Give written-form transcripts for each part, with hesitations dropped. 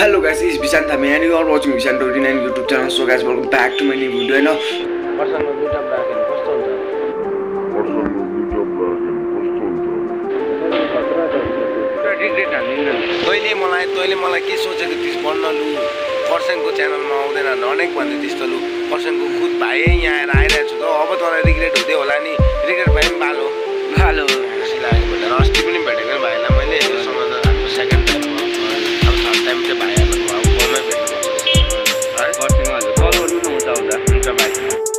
Hello guys, this is Bishant thami and you are watching Bishant 29 YouTube channel. So guys, welcome back to my new video. And तैँले मलाई के सोचेको थिइस् भन्न लु पर्सनको च्यानलमा आउँदैन अनेक भन्दै थिइस् त लु पर्सनको खुद भाइ यहाँ आइरहेको छु त अब तँलाई रिग्रेट हुँदै होला नि रिग्रेट भए पनि भालो खुसी लाग्यो भनेर अस्ति पनि भेटेको भाइलाई मैले योसँग त हाम्रो सेकेन्ड टाइम हो अब थर्ड टाइम चाहिँ भाइहरूलाई अब गाउँमै भेट्नुपर्छ है पर्सनमा हजुर कल गर्नु न हुन्छ भाइ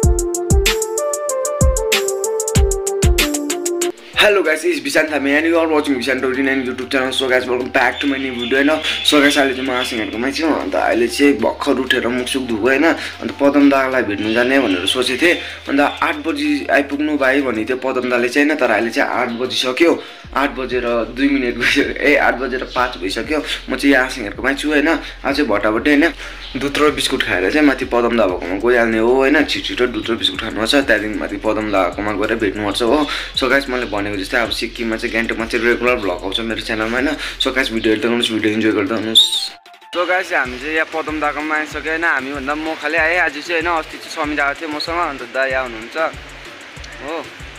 Hello guys, this is Bishant thami and you are watching Bishant 29 YouTube channel. So guys, welcome back to my new video. And so guys, अहिले चाहिँ म आसिङहरुकोमै छु अन्त अहिले चाहिँ भर्खर उठेर मुखसुख धुको हैन अन्त पदम दालाई भेट्नु जाने भनेर सोचे थिए अन्त 8 बजी आइपुग्नु भाइ भन्ने थियो पदम दाले चाहिँ हैन तर अहिले चाहिँ 8 बजी सक्यो 8 बजेर 2 मिनेट भइसक्यो 8 बजेर 5 भइसक्यो म चाहिँ यहाँ आसिङहरुकोमै छु हैन आज चाहिँ भटाभट हैन दुध र बिस्कुट खाएर चाहिँ माथि पदम दा भएकोमा गइहाल्ने हो हैन छिटो दुध र बिस्कुट खानु छ त्यहाँदेखि माथि पदम दाकोमा गएर भेट्नु पर्छ हो सो गाइस मैले भनेको जस्तै अब सिक्किममा चाहिँ गान्तोकमा चाहिँ रेगुलर भ्लग आउँछ मेरो च्यानलमा हैन सो गाइस भिडियो हेर्दै गर्नुस् भिडियो इन्जोय गर्दै गर्नुस् सो गाइस हामी चाहिँ यहाँ पदम दाकोमा आइसक्यो हैन हामी भन्दा म खाली आए आज चाहिँ हैन अस्ति चाहिँ समी दाको थियो मसँग अन्त दा यहाँ हुनुहुन्छ हो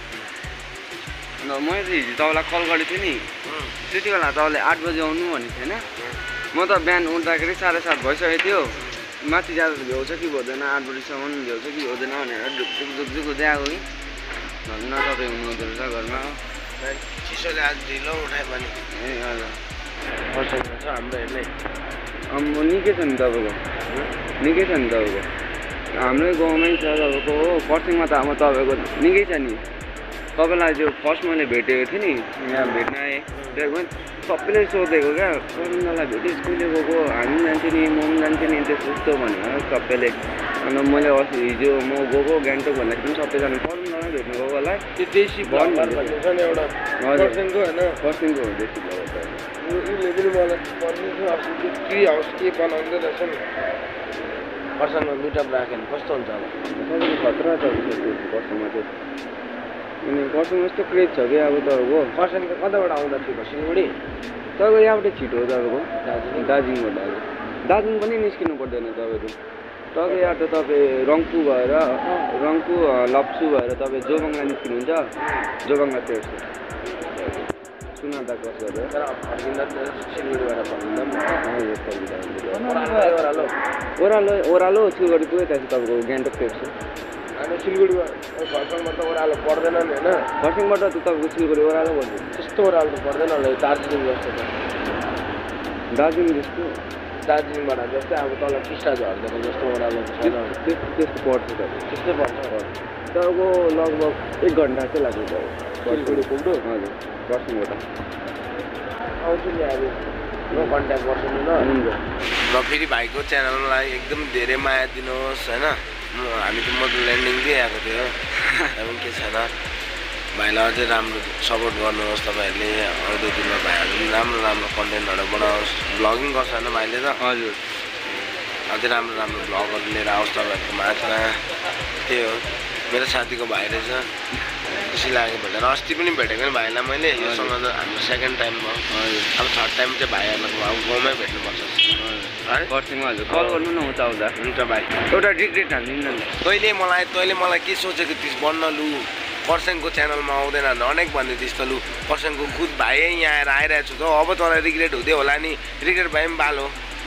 अन्त मैले हिजो तपाईलाई कल गरेको थिएँ नि त्यति बेला तपाईले 8 बजे आउनु भनेको थिएन म त बिहान उठ्दाखेरि 7:30 भइसकेको थियो माथि जाँदा भ्याउँछ कि भ्याउँदैन 8 बजीसम्म भ्याउँछ कि भ्याउँदैन भनेर ढुकढुक हुँदै आएको कि धन्न तपाईँ हुनुहुँदो रहेछ घरमा चिसोले आज ढिलो उठायो भने ए हजुर पर्सनको छ हाम्रो हेर्ने निकै छ नि तपाईँको निकै छ नि तपाईँको हाम्रै गाउँमै छ तपाईँको हो पर्सिङमा त अब तपाईँको निकै छ नि तपाईँलाई त्यो फर्स्ट मैले भेटेको थिएँ नि यहाँ भेट्न आएँ सबैले सोधेको क्या पर्सिङलाई भेटेँ स्कुलले गएको हामी जान्थ्यो नि म पनि जान्थेँ नि त्यस्तो भनेर सबैले अन्त मैले अस्ति हिजो म गएको गान्तोक भन्दाखेरि पनि सबैजना पर्सिङलाई भेट्नु गएको होला त्यो देशी भन्छ नि एउटा पर्सिङको हैन पर्सिङको हो देशी भन्छ उसले पनि मलाई पर्सिङको अस्ति ट्री हाउस के बनाउँदै रहेछ नि पर्सिङमा मिटअप राख्यो भने कस्तो हुन्छ अब तपाईँको खतरा छ पर्सिङमा चाहिँ अनि पर्सिङमा यस्तो क्रेज छ कि अब तपाईँको पर्सिङको कताबाट आउँदा थियो सिलगढी तपाईँको यहाँबाट छिटो हो तपाईँको दार्जिलिङबाट दार्जिलिङ पनि निस्किनु पर्दैन तपाईँको तपाईँ यहाँ त तपाईँ रङ्पू भएर रङ्पू लप्चू भएर तपाईँ जोबाङलाई निस्किनुहुन्छ जोबाङलाई तेर्छ सुनादा क्रस गरेर तर फर्किँदा सिलगढीबाट फर्किँदा ओह्रालो सिलगढी पुगेँ त्यहाँ चाहिँ तपाईँको गान्तोक तेर्छ अनि सिलगढीबाट खरसाङबाट त ओह्रालो पर्दैन नि होइन खरसाङबाट त तपाईँको सिलगढी ओह्रालो पर्छ त्यस्तो ओह्रालो त पर्दैन होला दार्जिलिङ जस्तो त दार्जिलिङ जस्तो दार्जिलिङबाट जस्तै अब तल टिस्टा झर्दैन जस्तो ओह्रालो छैन त्यस्तो पर्छ त्यस्तै पर्छ तपाईँको लगभग 1 घन्टा चाहिँ लाग्छ सिलगढी पुग्नु हजुर खरसाङबाट आउँछु नि अब म कन्ट्याक्ट गर्छु नि ल र फेरि भाइको च्यानललाई एकदम धेरै माया दिनुहोस् होइन हामी त म त ल्यान्डिङ दिइआएको थियो पनि के छैन भाइलाई अझै राम्रो सपोर्ट गर्नुहोस् तपाईँहरूले आउँदो दिनमा भाइहरूले राम्रो राम्रो कन्टेन्टहरू बनाओस् भ्लगिङ गर्छ होइन भाइले त हजुर अझै राम्रो राम्रो भ्लगहरू लिएर आओस् तपाईँहरूको माझमा त्यही हो मेरो साथीको भाइ रहेछ खुसी लाग्यो भनेर अस्ति पनि भेटेको नि भाइलाई मैले योसँग त हाम्रो सेकेन्ड टाइम भयो अब थर्ड टाइम चाहिँ भाइहरूलाई अब गाउँमै भेट्नुपर्छ है पर्सिङमा हजुर कल गर्नु न उता आउँदा हुन्छ भाइ एउटा रिग्रेट हाल्दिनँ नि तैँले मलाई के सोचेको थिइस् भन्न लु पर्सनको च्यानलमा आउँदैन अनेक भन्दै थिइस् त लु पर्सनको खुद भाइ यहाँ आइरहेको छु त अब तँलाई रिग्रेट हुँदै होला नि रिग्रेट भए पनि भालो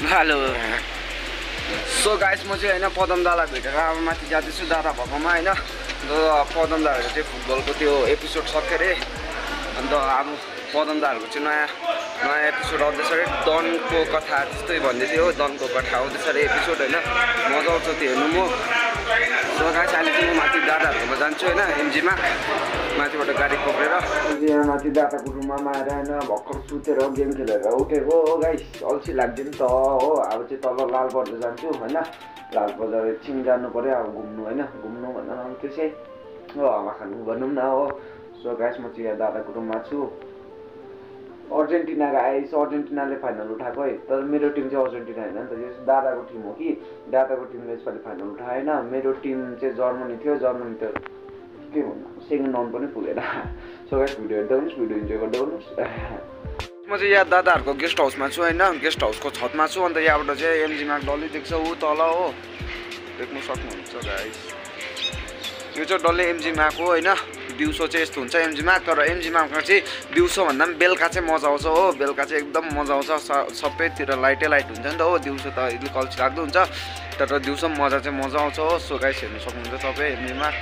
सो गाइस म चाहिँ होइन पदम दालाई भेटेर अब माथि जाँदैछु दादा भएकोमा होइन पदम दाहरूको चाहिँ फुटबलको त्यो एपिसोड सक्यो अरे अन्त अब पदम दाहरूको चाहिँ नयाँ एपिसोड आउँदैछ अरे डनको कथा त्यस्तै भन्दै थियो डनको कथा आउँदैछ अरे एपिसोड होइन मजा आउँछ त्यो हेर्नु म सो गाइस अहिले चाहिँ म माथि दादाहरूकोमा जान्छु होइन एमजीमा माथिबाट गाडी पक्रेर यहाँ माथि दादाको रुममा आएर होइन भर्खर सुतेर गेम खेलेर उठेको हो गाइस अल्छी लाग्यो नि त हो अब चाहिँ तल लाल बजार जान्छु होइन लाल बजार एकछिन जानु पऱ्यो अब घुम्नु होइन घुम्नु भन्दा आउँथ्यो चाहिँ हो हावा खानु भनौँ न हो सो गाइस म चाहिँ यहाँ दादाको रुममा छु अर्जेन्टिनाको आइस अर्जेन्टिनाले फाइनल उठाएको है तर मेरो टिम चाहिँ अर्जेन्टिना होइन नि त यो दादाको टिम हो कि दादाको टिमले यसपालि फाइनल उठाएन मेरो टिम चाहिँ जर्मनी थियो जर्मनी त के भन्नु सेकेन्ड राउन्ड पनि पुगेन सो गाइस भिडियो हेर्दै हुनुहोस् भिडियो इन्जोय गर्दै गर्नुहोस् म चाहिँ यहाँ दादाहरूको गेस्ट हाउसमा छु होइन गेस्ट हाउसको छतमा छु अन्त यहाँबाट चाहिँ एमजी मार्ग डल्लै देख्छ ऊ तल हो देख्नु सक्नुहुन्छ गाइस यो चाहिँ डल्लै एमजी मार्ग हो होइन दिउँसो चाहिँ यस्तो हुन्छ एमजी मार्ग तर एमजी मार्गमा चाहिँ दिउँसो भन्दा पनि बेलुका चाहिँ मजा आउँछ हो बेलुका चाहिँ एकदम मजा आउँछ सबैतिर लाइटै लाइट हुन्छ नि त हो दिउँसो त अलिक अल्छी लाग्दो हुन्छ तर दिउँसो मजा चाहिँ मजा आउँछ हो सो गाइस हेर्नु सक्नुहुन्छ तपाईँ एमजी मार्ग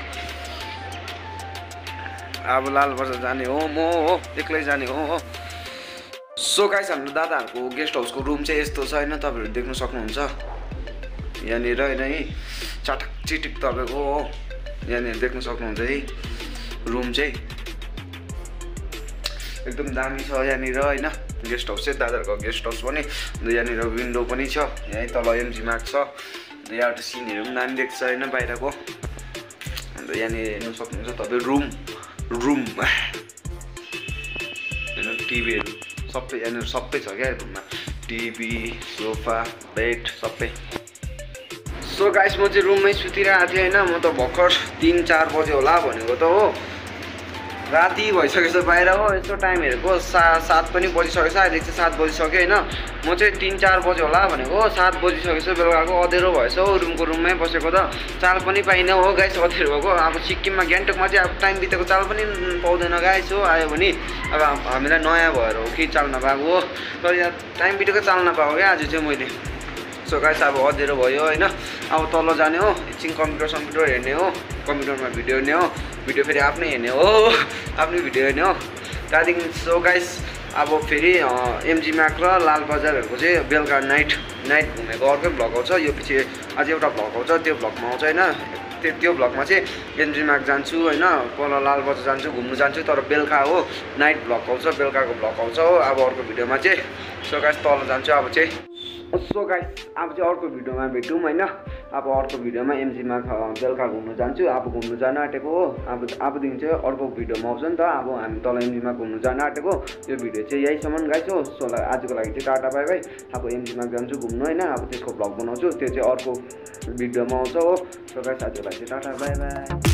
अब लालबजार जाने हो म हो एक्लै जाने हो सो गाइस हाम्रो दादाहरूको गेस्ट हाउसको रुम चाहिँ यस्तो छ होइन तपाईँहरू देख्न सक्नुहुन्छ यहाँनिर होइन है चटक चिटिक तपाईँको हो यहाँनिर देख्न सक्नुहुन्छ है रुम चाहिँ एकदम दामी छ यहाँनिर होइन गेस्ट हाउस चाहिँ दादाहरूको गेस्ट हाउस पनि अन्त यहाँनिर विन्डो पनि छ यहीँ तल एमजी मार्ग छ अन्त यहाँबाट सिनहरू पनि दामी देख्छ होइन बाहिरको अन्त यहाँनिर हेर्नु सक्नुहुन्छ तपाईँ रुम होइन टिभीहरू सबै यहाँनिर सबै छ क्या रुममा टिभी सोफा बेड सबै सो गाइस म चाहिँ रुममै सुतिरहेको थिएँ होइन म त भर्खर 3-4 बजे होला भनेको त हो राति भइसकेछ बाहिर हो यस्तो टाइम हेरेको 7 पनि बजिसकेछ अहिले चाहिँ 7 बजिसक्यो होइन म चाहिँ 3-4 बजे होला भनेको 7 बजिसकेछ बेलुकाको अँधेरो भएछ हो रुममै बसेको त चाल पनि पाइनँ हो गाइस अँधेरो भएको अब सिक्किममा ग्यान्टोकमा चाहिँ अब टाइम बितेको चाल पनि पाउँदैन गाइस हो आयो भने अब हामीलाई नयाँ भएर हो कि चाल नपाएको हो तर यहाँ टाइम बितेको चाल नपाएको क्या आज चाहिँ मैले सो गाइस अब अँधेरो भयो होइन अब तल जाने हो एकछिन कम्प्युटर हेर्ने हो कम्प्युटरमा भिडियो हेर्ने हो भिडियो फेरि आफ्नै हेर्ने हो आफ्नै भिडियो हेर्ने हो त्यहाँदेखि सो गाइस अब फेरि एमजी मार्ग र लालबजारहरूको चाहिँ बेलुका नाइट घुमेको अर्कै भ्लग आउँछ यो पछि अझै एउटा भ्लग आउँछ त्यो भ्लगमा आउँछ होइन त्यो भ्लगमा चाहिँ एमजी मार्ग जान्छु होइन पर लालबजार जान्छु घुम्नु जान्छु तर बेलुका हो नाइट भ्लग आउँछ बेलुकाको भ्लग आउँछ हो अब अर्को भिडियोमा चाहिँ सो गाइस तल जान्छु अब चाहिँ सो गाइस अब चाहिँ अर्को भिडियोमा भेटौँ होइन अब अर्को भिडियोमा एमजीमा बेलुका घुम्नु जान्छु अब घुम्नु जान आँटेको हो अबदेखि चाहिँ अर्को भिडियोमा आउँछ नि त अब हामी तल एमजीमा घुम्नु जान आँटेको यो भिडियो चाहिँ यहीसम्म गाइस हो सो आजको लागि चाहिँ टाटा बाई बाई अब एमजीमा जान्छु घुम्नु होइन अब त्यसको भ्लग बनाउँछु त्यो चाहिँ अर्को भिडियोमा आउँछ हो सो गाइस आजको लागि चाहिँ टाटा बाई बाई